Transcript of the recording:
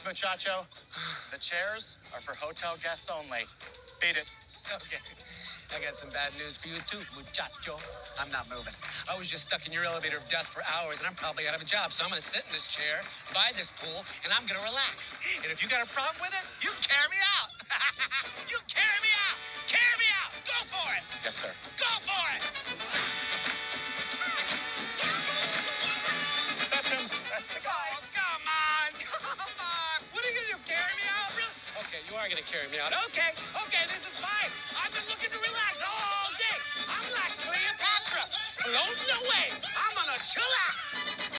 muchacho. The chairs are for hotel guests only. Beat it. Okay. I got some bad news for you, too, muchacho. I'm not moving. I was just stuck in your elevator of death for hours, and I'm probably out of a job. So I'm going to sit in this chair by this pool, and I'm going to relax. And if you got a problem with it, you can carry me out. You can carry me out. Carry me out. Go for it. Yes, sir. Go for it. That's him. That's the guy. Oh, come on. Come on. What are you going to do, carry me out? Really? Okay, you are going to carry me out. Okay. Okay, this is fine. I've been looking to relax all day. I'm like Cleopatra. Floating away. I'm going to chill out.